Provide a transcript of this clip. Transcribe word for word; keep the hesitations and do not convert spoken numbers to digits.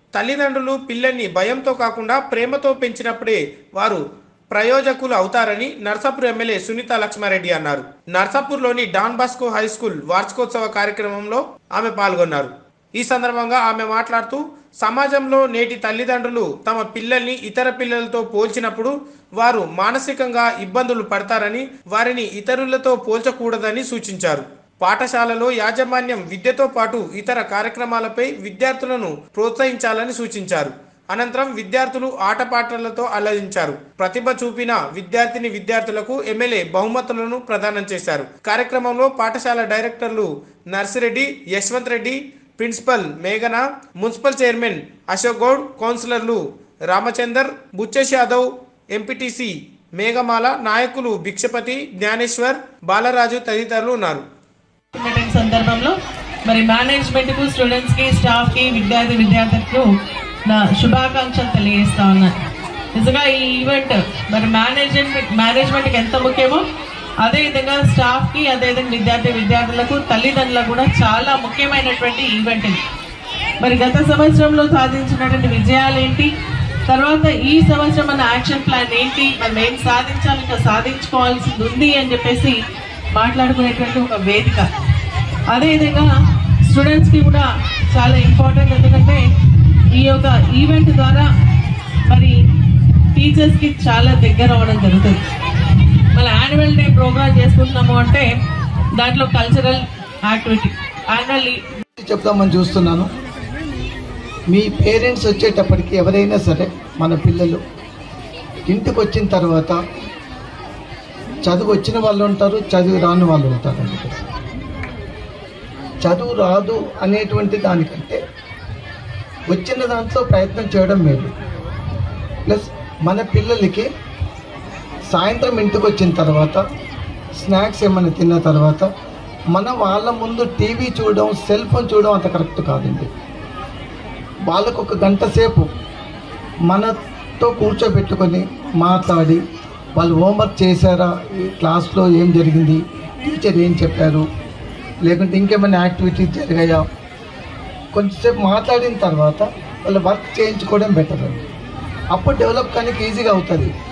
తల్లిదండ్రులు పిల్లల్ని భయంతో కాకుండా ప్రేమతో పెంచినప్పుడే వారు ప్రయోజకులు అవుతారని నర్సాపూర్ ఎమ్మెల్యే సునీత లక్ష్మారెడ్డి అన్నారు. నర్సాపూర్లోని డాన్ బాస్కో హై స్కూల్ వార్షికోత్సవ కార్యక్రమంలో ఆమె పాల్గొన్నారు. ఈ సందర్భంగా ఆమె మాట్లాడుతూ సమాజంలో నేటి తల్లిదండ్రులు తమ పిల్లల్ని ఇతర పిల్లలతో పోల్చినప్పుడు వారు మానసికంగా ఇబ్బందులు పడతారని, వారిని ఇతరులతో పోల్చకూడదని సూచించారు. పాఠశాలలో యాజమాన్యం విద్యతో పాటు ఇతర కార్యక్రమాలపై విద్యార్థులను ప్రోత్సహించాలని సూచించారు. అనంతరం విద్యార్థులు ఆటపాటలతో అలరించారు. ప్రతిభ చూపిన విద్యార్థిని విద్యార్థులకు ఎమ్మెల్యే బహుమతులను ప్రదానం చేశారు. కార్యక్రమంలో పాఠశాల డైరెక్టర్లు నర్సిరెడ్డి, యశ్వంత్ రెడ్డి, ప్రిన్సిపల్ మేఘన, మున్సిపల్ చైర్మన్ అశోక్ గౌడ్, కౌన్సిలర్లు రామచందర్, బుచ్చేష్ యాదవ్, ఎంపీటీసీ మేఘమాల, నాయకులు భిక్షపతి, జ్ఞానేశ్వర్, బాలరాజు తదితరులు ఉన్నారు. సందర్భంలో మరి మేనేజ్మెంట్ కు, స్టూడెంట్స్ కి, స్టాఫ్ కి, విద్యార్థి విద్యార్థులకు నా శుభాకాంక్షలు తెలియజేస్తా ఉన్నాను. నిజంగా ఈ ఈవెంట్ మరి మేనేజ్మెంట్ మేనేజ్మెంట్కి ఎంత ముఖ్యమో అదేవిధంగా స్టాఫ్కి, అదేవిధంగా విద్యార్థి విద్యార్థులకు, తల్లిదండ్రులకు కూడా చాలా ముఖ్యమైనటువంటి ఈవెంట్ ఇది. మరి గత సంవత్సరంలో సాధించినటువంటి విజయాలు ఏంటి, తర్వాత ఈ సంవత్సరం మన యాక్షన్ ప్లాన్ ఏంటి, మనం ఏం సాధించాలి, ఇంకా సాధించుకోవాల్సింది ఉంది అని చెప్పేసి మాట్లాడుకునేటువంటి ఒక వేదిక. అదేవిధంగా స్టూడెంట్స్కి కూడా చాలా ఇంపార్టెంట్. ఎందుకంటే ఈ యొక్క ఈవెంట్ ద్వారా మరి టీచర్స్కి చాలా దగ్గర అవ్వడం జరుగుతుంది. మన యాన్యువల్ డే ప్రోగ్రామ్ చేసుకుంటున్నాము అంటే దాంట్లో కల్చరల్ యాక్టివిటీ యాన్యువల్ చెప్తామని చూస్తున్నాను. మీ పేరెంట్స్ వచ్చేటప్పటికి ఎవరైనా సరే మన పిల్లలు ఇంటికి వచ్చిన తర్వాత చదువు వచ్చిన వాళ్ళు ఉంటారు, చదువు రాని వాళ్ళు ఉంటారు. అందుకోసం చదువు రాదు అనేటువంటి దానికంటే వచ్చిన దాంట్లో ప్రయత్నం చేయడం మేలు. ప్లస్ మన పిల్లలకి సాయంత్రం ఇంటికి వచ్చిన తర్వాత స్నాక్స్ ఏమైనా తిన్న తర్వాత మనం వాళ్ళ ముందు టీవీ చూడడం, సెల్ ఫోన్ చూడడం అంత కరెక్ట్ కాదండి. వాళ్ళకు ఒక గంట సేపు మనతో కూర్చోబెట్టుకొని మాట్లాడి వాళ్ళు హోంవర్క్ చేశారా, ఈ క్లాస్లో ఏం జరిగింది, టీచర్ ఏం చెప్పారు, లేకుంటే ఇంకేమైనా యాక్టివిటీస్ జరిగాయా, కొంచెంసేపు మాట్లాడిన తర్వాత వాళ్ళ వర్క్ చేయించుకోవడం బెటర్ అండి. అప్పుడు డెవలప్ కానీ ఈజీగా అవుతుంది.